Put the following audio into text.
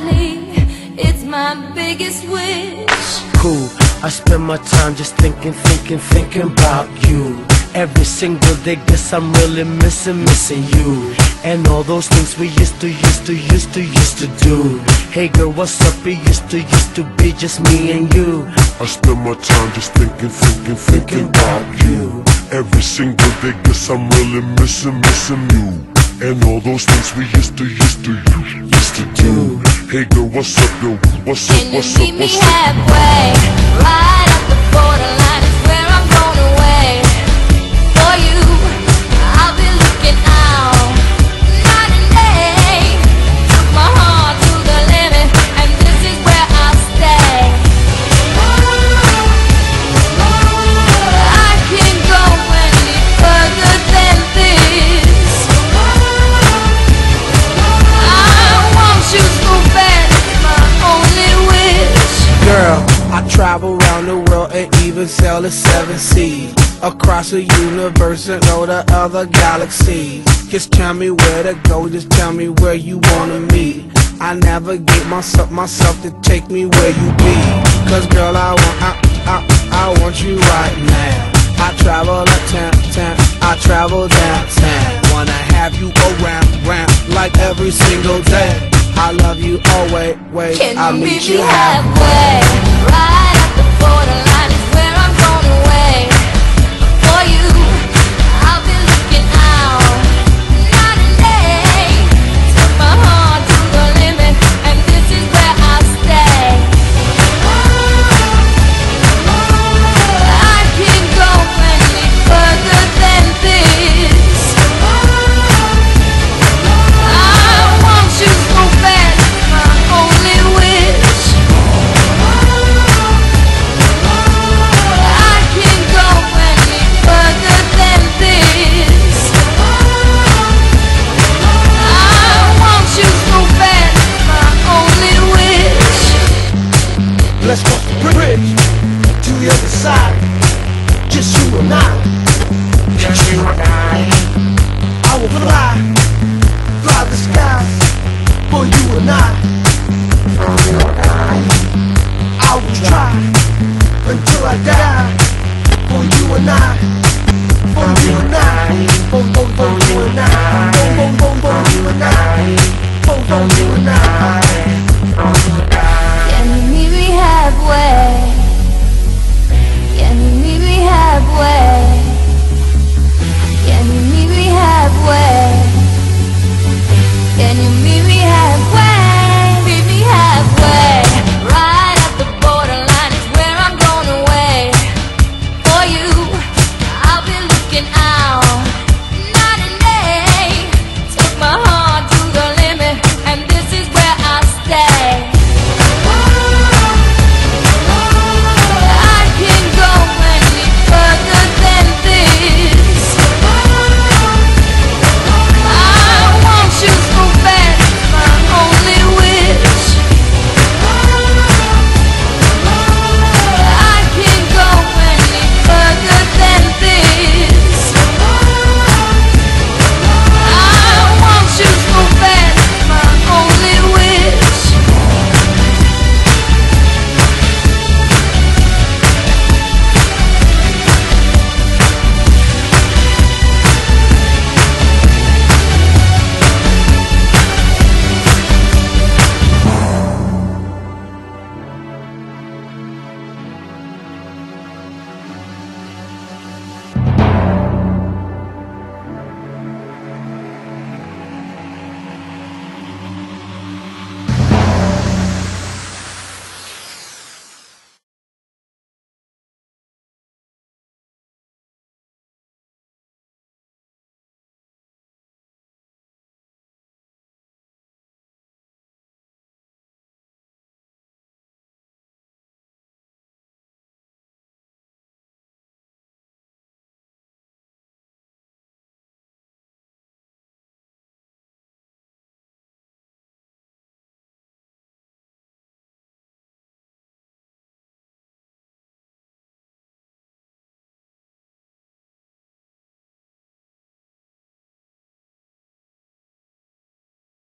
lately. It's my biggest wish. Cool, I spend my time just thinking about you. Every single day, guess I'm really missing you. And all those things we used to do. Hey girl, what's up? It used to be just me and you. I spend my time just thinking about you. Every single day, guess I'm really missing you. And all those things we used to do. Hey girl, what's up, yo? What's up, what's up, Can you meet me what's up? halfway? Right at the borderline is where I'm going away. For you, I'll be looking out night and day. Took my heart to the limit, and this is where I'll stay. I can't go any further than this. I want you so bad, it's my only wish. Girl, I travel around the world and even sail the 7 seas. Across the universe and all the other galaxies. Just tell me where to go, just tell me where you wanna meet. I navigate myself to take me where you be. Cause girl, I want you right now. I travel uptown, I travel downtown. Wanna have you around like every single day. I love you always, Can I'll you meet meet you me halfway. halfway? Right